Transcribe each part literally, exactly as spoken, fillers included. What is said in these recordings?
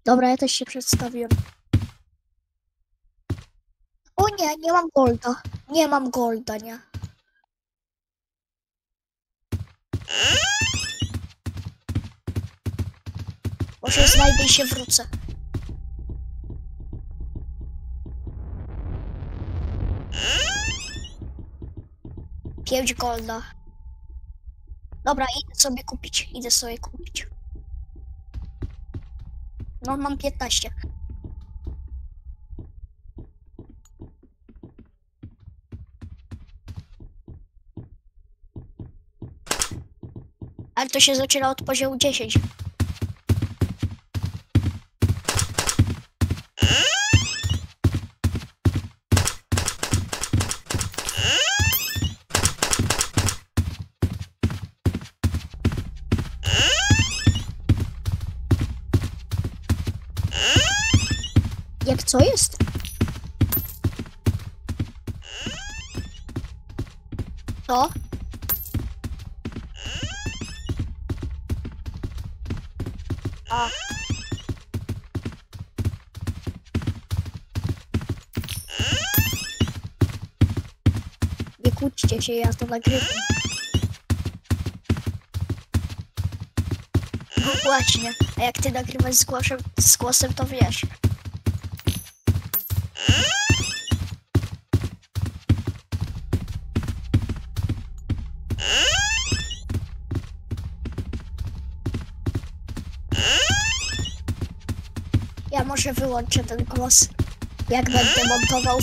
Dobra, ja też się przedstawiłem. O nie, nie mam golda. Nie mam golda, nie. Może znajdę i się wrócę. Pięć golda. Dobra, idę sobie kupić. Idę sobie kupić. No, mam piętnaście. Ale to się zaczyna od poziomu dziesięć. Jak co jest? To? A. Nie kłóćcie się, ja to nagrywam. No właśnie, a jak ty nagrywasz z głosem, z głosem to wiesz. Ja może wyłączę ten głos, jak będę montował.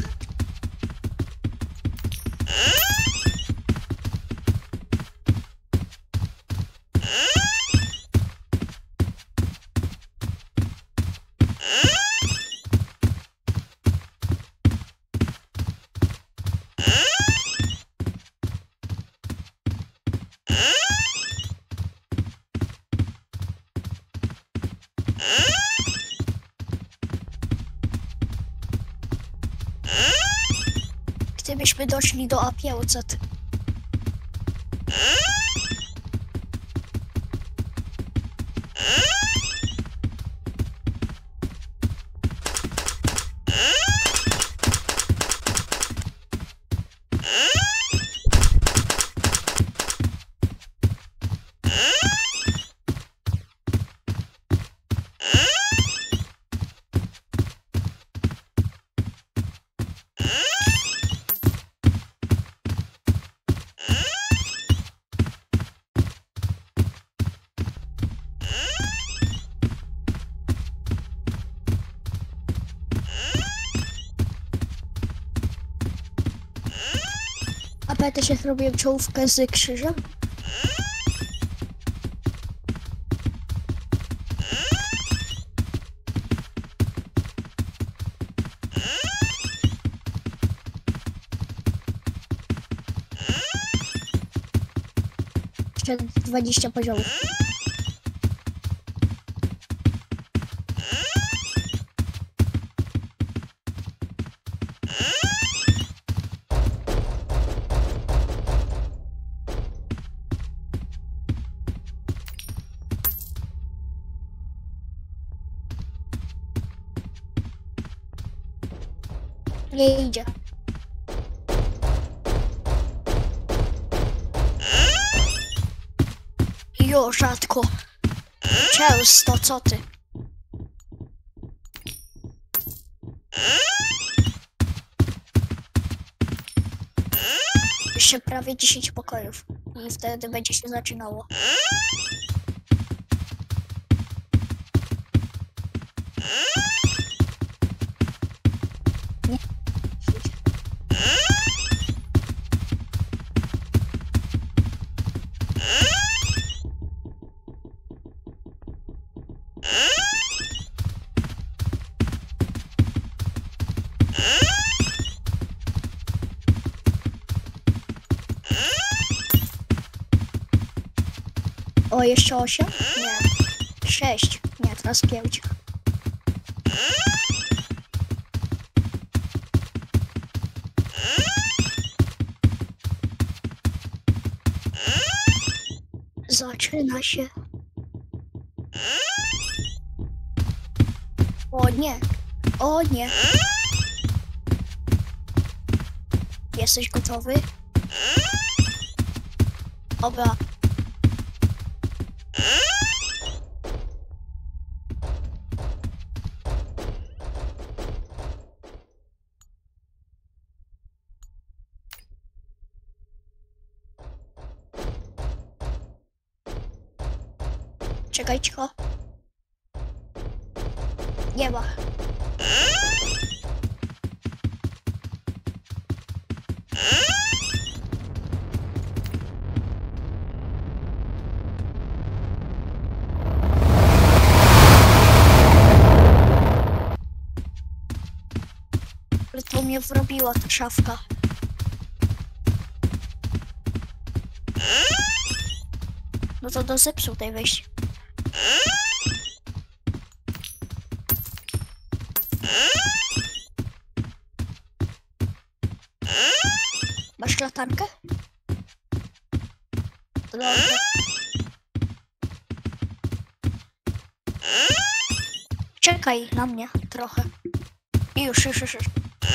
Gdybyśmy doszli do A pięćset. A pamiętasz, jak robiłem czołówkę z krzyżem? Jeszcze dwadzieścia poziomów. Nie idzie. Jo, rzadko. Często, co ty? Jeszcze prawie dziesięć pokojów. I wtedy będzie się zaczynało. Nie. O, jeszcze osiem? Nie. Sześć. Nie, teraz pięć. Zaczyna się. O nie, o nie. Jesteś gotowy? Dobra. Czekaj, cicho. Nie ma. Ale to mnie wrobiła ta szafka. No to do zepsutej wejść. Masz latarkę? To dobrze. Czekaj na mnie trochę. I już, już, już. już.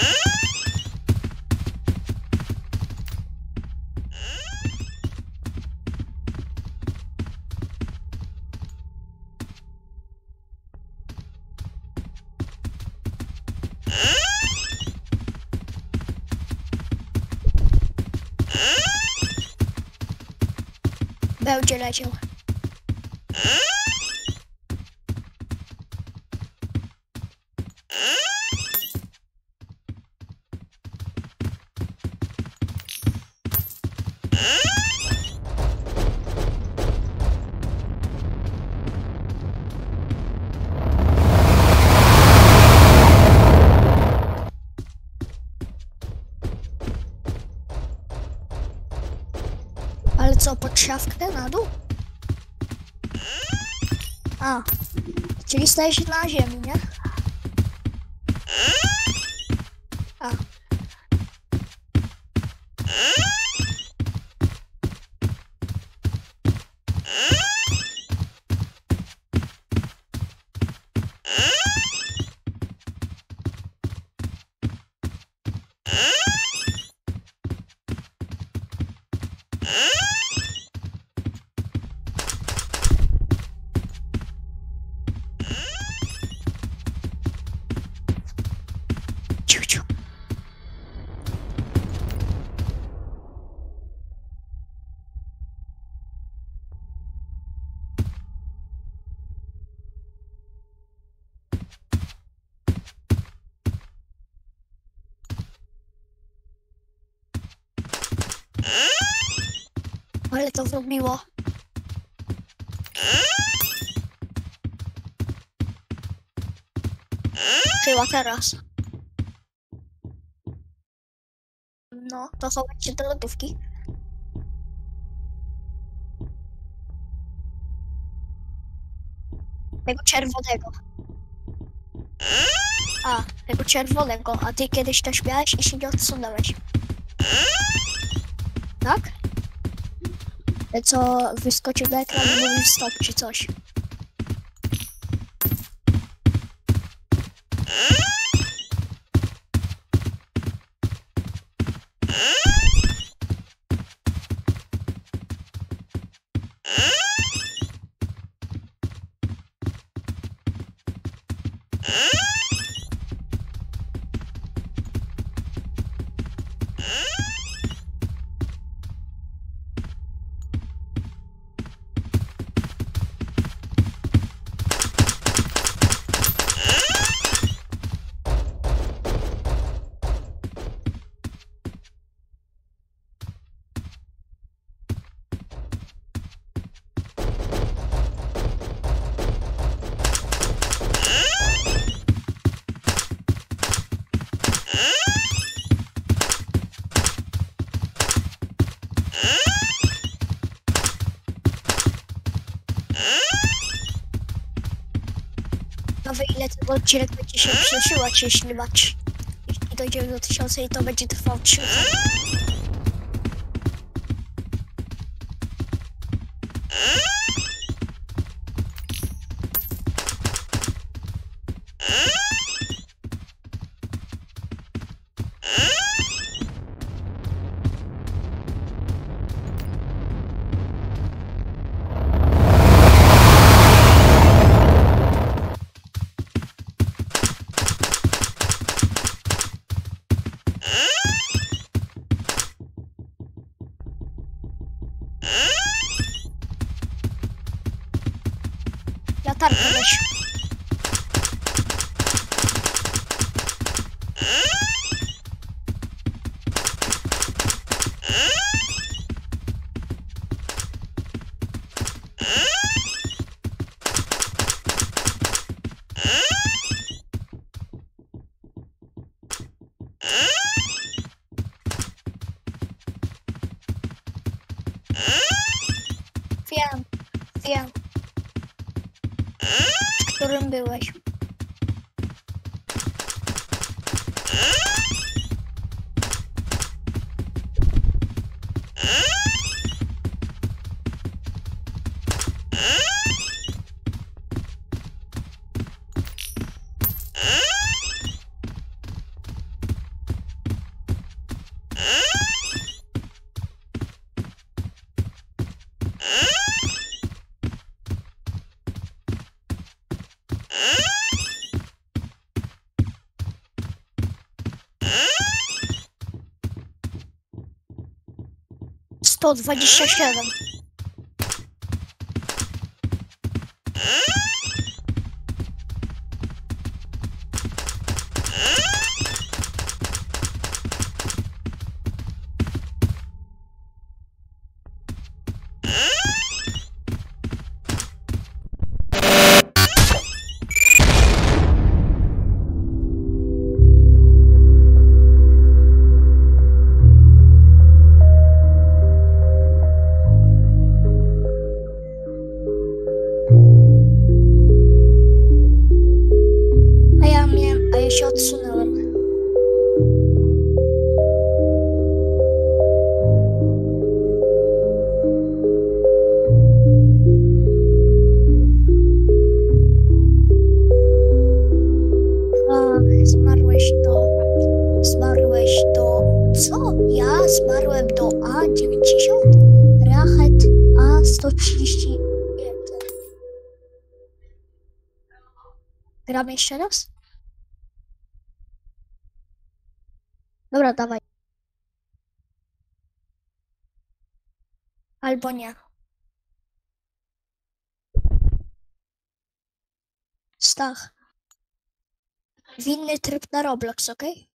Będzie leciał. Ale co, pod szafkę na dół? A, czyli stajesz na ziemi, nie? A. Ciu, ciu. Ale to zrobiło. Chyba teraz. No, to chować się do lodówki. Tego czerwonego. A, tego czerwonego. A ty kiedyś też miałeś i się nie odsunąłeś. Tak? Co wyskoczył na ekran i mówił stop czy coś. Ciekawe ile ten odcinek będzie się przesyłać, jeśli macie. Jeśli dojdziemy do tysiąca i to będzie trwał trzy lata. latarkę weź. Wiem, wiem. W którym byłeś? sto dwadzieścia siedem. A ja miałem, a ja się odsunąłem. A, zmarłeś do... Zmarłeś do... Co? Ja zmarłem do A dziewięćdziesiąt? Rachet A sto trzydzieści jeden. Gramy jeszcze raz? Dobra, dawaj. Albo nie. Stach. Winny tryb na Roblox, okej?